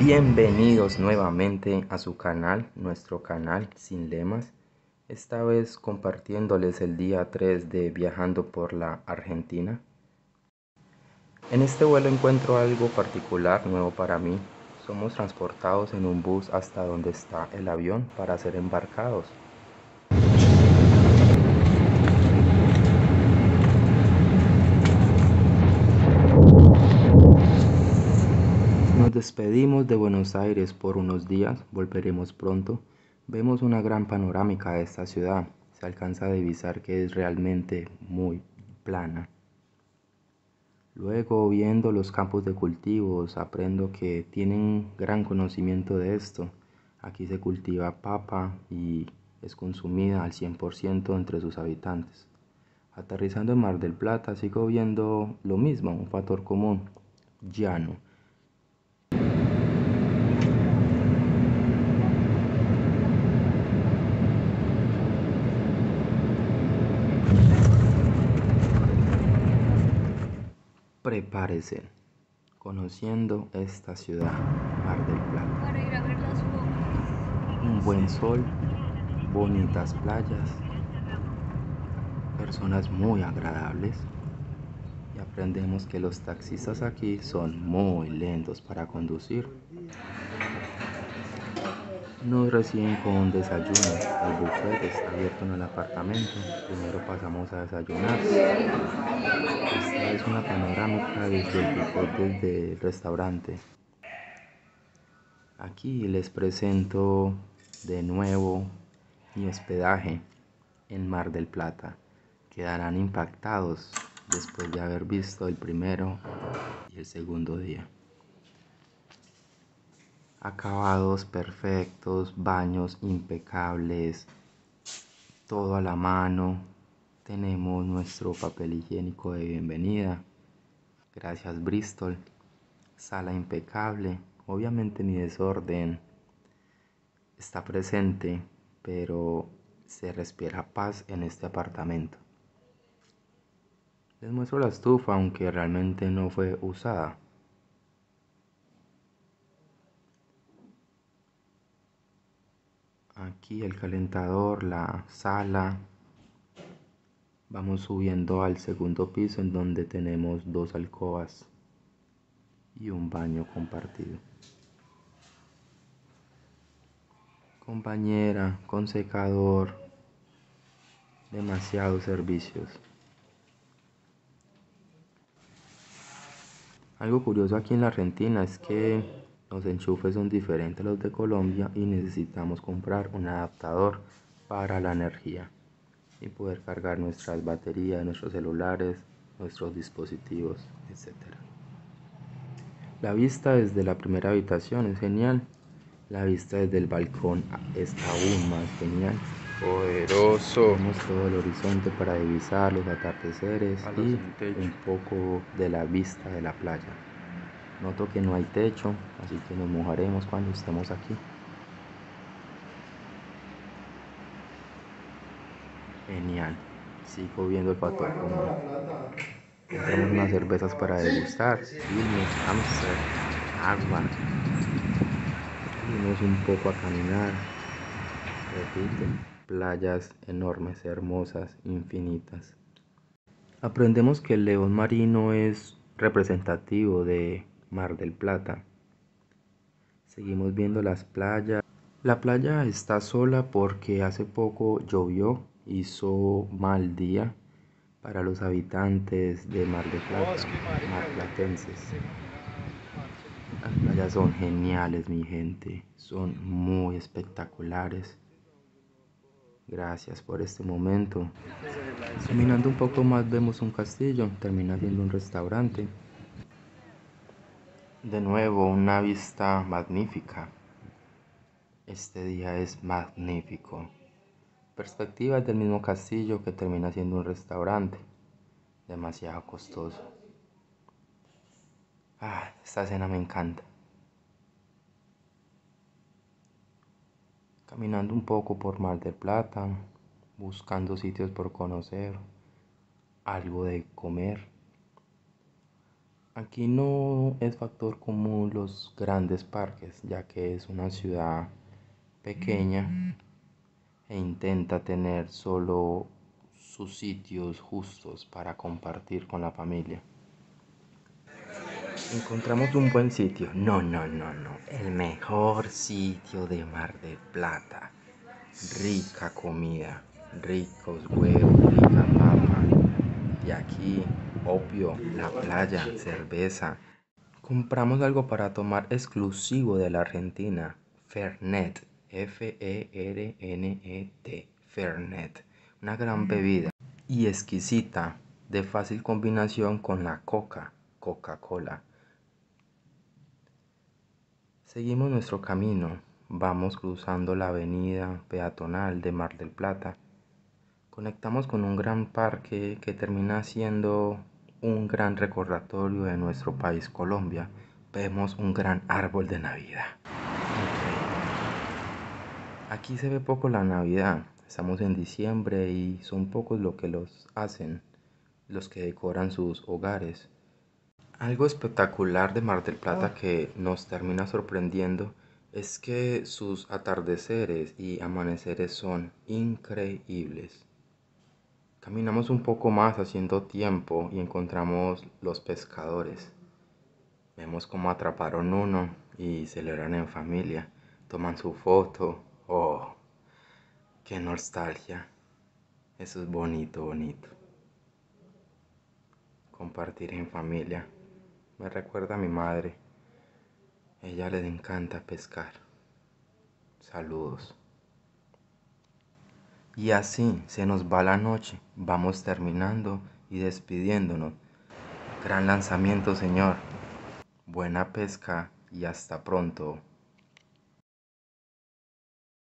Bienvenidos nuevamente a su canal, nuestro canal Sin Lemas. Esta vez compartiéndoles el día 3 de viajando por la Argentina. En este vuelo encuentro algo particular, nuevo para mí. Somos transportados en un bus hasta donde está el avión para ser embarcados. Nos despedimos de Buenos Aires por unos días, volveremos pronto. Vemos una gran panorámica de esta ciudad, se alcanza a divisar que es realmente muy plana. Luego, viendo los campos de cultivos, aprendo que tienen gran conocimiento de esto. Aquí se cultiva papa y es consumida al 100% entre sus habitantes. Aterrizando en Mar del Plata, sigo viendo lo mismo, un factor común, llano. Prepárese, conociendo esta ciudad, Mar del Plata. Para ir a ver las fotos. Un buen sol, bonitas playas, personas muy agradables y aprendemos que los taxistas aquí son muy lentos para conducir. Nos reciben con un desayuno, el buffet está abierto en el apartamento, primero pasamos a desayunar. Esta es una panorámica desde el buffet, desde el restaurante. Aquí les presento de nuevo mi hospedaje en Mar del Plata. Quedarán impactados después de haber visto el primero y el segundo día. Acabados perfectos, baños impecables, todo a la mano. Tenemos nuestro papel higiénico de bienvenida. Gracias Bristol. Sala impecable. Obviamente mi desorden está presente, pero se respira paz en este apartamento. Les muestro la estufa, aunque realmente no fue usada. Aquí el calentador, la sala. Vamos subiendo al segundo piso en donde tenemos dos alcobas y un baño compartido. Con bañera, con secador, demasiados servicios. Algo curioso aquí en la Argentina es que los enchufes son diferentes a los de Colombia y necesitamos comprar un adaptador para la energía y poder cargar nuestras baterías, nuestros celulares, nuestros dispositivos, etc. La vista desde la primera habitación es genial. La vista desde el balcón es aún más genial. Poderoso. Vemos todo el horizonte para divisar los atardeceres y un poco de la vista de la playa. Noto que no hay techo, así que nos mojaremos cuando estemos aquí. Genial. Sigo viendo el factor común. Compramos unas cervezas para degustar. Quilmes, Amstel, agua. Salimos un poco a caminar. Repito, playas enormes, hermosas, infinitas. Aprendemos que el león marino es representativo de Mar del Plata. Seguimos viendo las playas. La playa está sola porque hace poco llovió, hizo mal día para los habitantes de Mar del Plata, marplatenses. Las playas son geniales, mi gente, son muy espectaculares. Gracias por este momento. Caminando un poco más vemos un castillo, termina siendo un restaurante. De nuevo una vista magnífica. Este día es magnífico. Perspectivas del mismo castillo que termina siendo un restaurante. Demasiado costoso. Esta escena me encanta. Caminando un poco por Mar del Plata, buscando sitios por conocer, algo de comer. Aquí no es factor común los grandes parques, ya que es una ciudad pequeña e intenta tener solo sus sitios justos para compartir con la familia. Encontramos un buen sitio. No, no, no, no. El mejor sitio de Mar del Plata. Rica comida, ricos huevos, rica papa. Y aquí, obvio, la playa, cerveza. Compramos algo para tomar exclusivo de la Argentina. Fernet. Fernet. Fernet. Una gran bebida. Y exquisita. De fácil combinación con la Coca-Cola. Seguimos nuestro camino, vamos cruzando la avenida peatonal de Mar del Plata. Conectamos con un gran parque que termina siendo un gran recordatorio de nuestro país Colombia. Vemos un gran árbol de Navidad. Aquí se ve poco la Navidad. Estamos en diciembre y son pocos los que los hacen, los que decoran sus hogares. Algo espectacular de Mar del Plata que nos termina sorprendiendo es que sus atardeceres y amaneceres son increíbles. Caminamos un poco más haciendo tiempo y encontramos los pescadores. Vemos cómo atraparon uno y celebran en familia. Toman su foto. Oh, qué nostalgia. Eso es bonito, bonito. Compartir en familia. Me recuerda a mi madre. Ella le encanta pescar. Saludos. Y así se nos va la noche. Vamos terminando y despidiéndonos. Gran lanzamiento, señor. Buena pesca y hasta pronto.